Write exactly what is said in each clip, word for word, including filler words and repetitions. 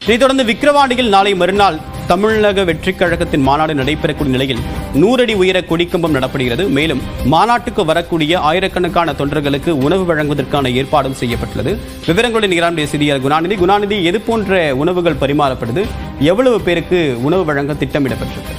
இதைத் தொடர்ந்து விக்கிரவாண்டியில் நாளை மறுநாள் தமிழக வெற்றிக் கழகத்தின் மாநாடு நடைபெறக்கூடிய நிலையில் நூறடி உயர கொடிக்கம்பம் நடப்படுகிறது. மேலும் மாநாட்டுக்கு வரக்கூடிய ஆயிரக்கணக்கான தொண்டர்களுக்கு உணவு வழங்குவதற்கான ஏற்பாடும் செய்யப்பட்டுள்ளது. விவரங்களுடன் இரானுடைய செய்தியாளர் குணாநிதி. குணாநிதி, எது போன்ற உணவுகள் பரிமாறப்படுது? எவ்வளவு பேருக்கு உணவு வழங்க திட்டமிடப்பட்டிருக்கு?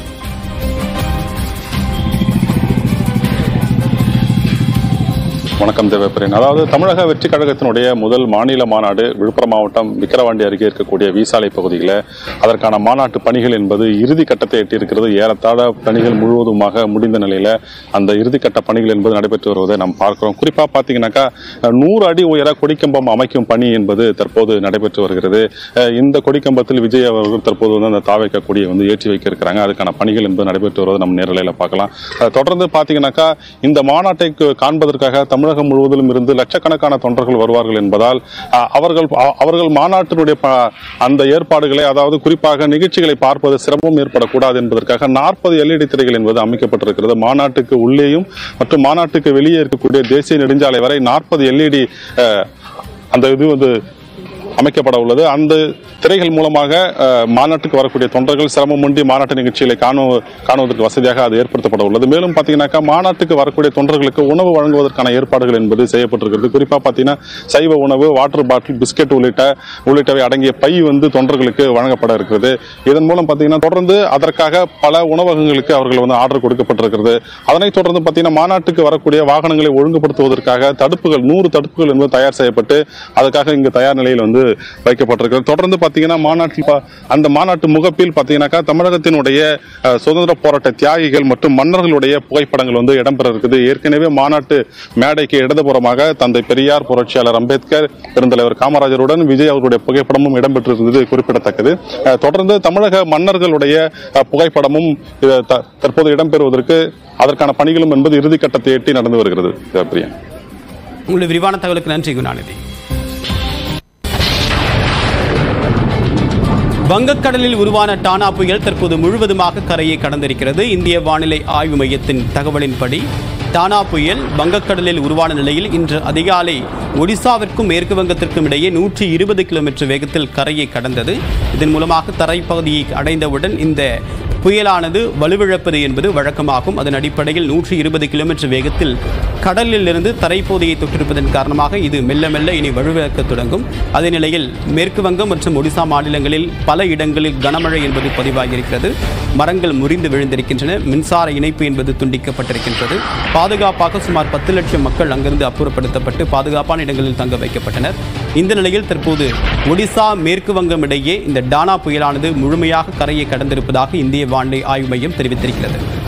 வணக்கம் தேவப்பிரியன். அதாவது தமிழக வெற்றி கழகத்தினுடைய முதல் மாநில மாநாடு விழுப்புரம் மாவட்டம் விக்கிரவாண்டி அருகே இருக்கக்கூடிய வீசாலை பகுதியில் அதற்கான மாநாட்டு பணிகள் என்பது இறுதி கட்டத்தை எட்டியிருக்கிறது. ஏறத்தாழ பணிகள் முழுவதுமாக முடிந்த நிலையில் அந்த இறுதிக்கட்ட பணிகள் என்பது நடைபெற்று வருவதை நாம் பார்க்கிறோம். குறிப்பாக பார்த்தீங்கன்னாக்கா நூறு அடி உயர கொடிக்கம்பம் அமைக்கும் பணி என்பது தற்போது நடைபெற்று வருகிறது. இந்த கொடிக்கம்பத்தில் விஜய் அவர்கள் தற்போது வந்து அந்த தாவைக்க கொடியை வந்து ஏற்றி வைக்க இருக்கிறாங்க. அதுக்கான பணிகள் என்பது நடைபெற்று வருவதை நம்ம நேரலையில் பார்க்கலாம். தொடர்ந்து பார்த்தீங்கன்னாக்கா இந்த மாநாட்டை காண்பதற்காக தமிழ் தமிழகம் முழுவதிலும் இருந்து லட்சக்கணக்கான தொண்டர்கள் வருவார்கள் என்பதால் அவர்கள் அவர்கள் மாநாட்டினுடைய அந்த ஏற்பாடுகளை, அதாவது குறிப்பாக நிகழ்ச்சிகளை பார்ப்பது சிரமம் ஏற்படக்கூடாது என்பதற்காக நாற்பது எல்இடி திரைகள் என்பது அமைக்கப்பட்டிருக்கிறது. மாநாட்டுக்கு உள்ளேயும் மற்றும் மாநாட்டுக்கு வெளியே இருக்கக்கூடிய தேசிய நெடுஞ்சாலை வரை நாற்பது எல்இடி அந்த இது வந்து அமைக்கப்பட உள்ளது. அந்த திரைகள் மூலமாக மாநாட்டுக்கு வரக்கூடிய தொண்டர்கள் சிரமமின்றி மாநாட்டு நிகழ்ச்சிகளை காணுவதற்கு வசதியாக அது ஏற்படுத்தப்பட உள்ளது. மேலும் பார்த்தீங்கன்னாக்கா மாநாட்டுக்கு வரக்கூடிய தொண்டர்களுக்கு உணவு வழங்குவதற்கான ஏற்பாடுகள் என்பது செய்யப்பட்டிருக்கிறது. குறிப்பாக பார்த்தீங்கன்னா சைவ உணவு, வாட்டர் பாட்டில், பிஸ்கெட் உள்ளிட்ட உள்ளிட்டவை அடங்கிய பை வந்து தொண்டர்களுக்கு வழங்கப்பட இருக்கிறது. இதன் மூலம் பார்த்தீங்கன்னா தொடர்ந்து அதற்காக பல உணவகங்களுக்கு அவர்கள் வந்து ஆர்டர் கொடுக்கப்பட்டிருக்கிறது. அதனைத் தொடர்ந்து பார்த்தீங்கன்னா மாநாட்டுக்கு வரக்கூடிய வாகனங்களை ஒழுங்குபடுத்துவதற்காக தடுப்புகள் நூறு தடுப்புகள் என்பது தயார் செய்யப்பட்டு அதற்காக இங்கு தயார் நிலையில் வந்து வைக்கப்பட்டிருக்கிறது. தொடர்ந்து பார்த்தீங்கன்னா மாநாட்டில் அந்த மாநாட்டு முகப்பில் பார்த்தீங்கன்னாக்கா தமிழகத்தினுடைய சுதந்திர போராட்ட தியாகிகள் மற்றும் மன்னர்களுடைய புகைப்படங்கள் வந்து இடம்பெற இருக்குது. ஏற்கனவே மாநாட்டு மேடைக்கு இடதுபுறமாக தந்தை பெரியார், புரட்சியாளர் அம்பேத்கர், பெருந்தலைவர் காமராஜருடன் விஜய் அவர்களுடைய புகைப்படமும் இடம்பெற்றிருந்தது குறிப்பிடத்தக்கது. தொடர்ந்து தமிழக மன்னர்களுடைய புகைப்படமும் தற்போது இடம்பெறுவதற்கு அதற்கான பணிகளும் என்பது இறுதிக்கட்டத்தை எட்டி நடந்து வருகிறது. உங்களுடைய விரிவான தகவலுக்கு நன்றி குணாநிதி. வங்கக்கடலில் உருவான டானா புயல் தற்போது முழுவதுமாக கரையை கடந்திருக்கிறது. இந்திய வானிலை ஆய்வு மையத்தின் தகவலின்படி டானா புயல் வங்கக்கடலில் உருவான நிலையில் இன்று அதிகாலை ஒடிசாவிற்கும் மேற்கு வங்கத்திற்கும் இடையே நூற்றி இருபது கிலோமீட்டர் வேகத்தில் கரையை கடந்தது. இதன் மூலமாக தரைப்பகுதியை அடைந்தவுடன் இந்த புயலானது வலுவிழப்பது என்பது வழக்கமாகும். அதன் அடிப்படையில் நூற்றி இருபது கிலோமீட்டர் வேகத்தில் கடலில் இருந்து தரைப்பகுதியை தொட்டிருப்பதன் காரணமாக இது மெல்ல மெல்ல இனி வலுவிழக்க தொடங்கும். அதே நிலையில் மேற்கு வங்கம் மற்றும் ஒடிசா மாநிலங்களில் பல இடங்களில் கனமழை என்பது பதிவாகியிருக்கிறது. மரங்கள் முறிந்து விழுந்திருக்கின்றன. மின்சார இணைப்பு என்பது துண்டிக்கப்பட்டிருக்கின்றது. பாதுகாப்பாக சுமார் பத்து லட்சம் மக்கள் அங்கிருந்து அப்புறப்படுத்தப்பட்டு பாதுகாப்பான இடங்களில் தங்க வைக்கப்பட்டனர். இந்த நிலையில் தற்போது ஒடிசா மேற்கு வங்கம் இடையே இந்த டானா புயலானது முழுமையாக கரையை கடந்திருப்பதாக இந்திய வானிலை ஆய்வு மையம் தெரிவித்திருக்கிறது.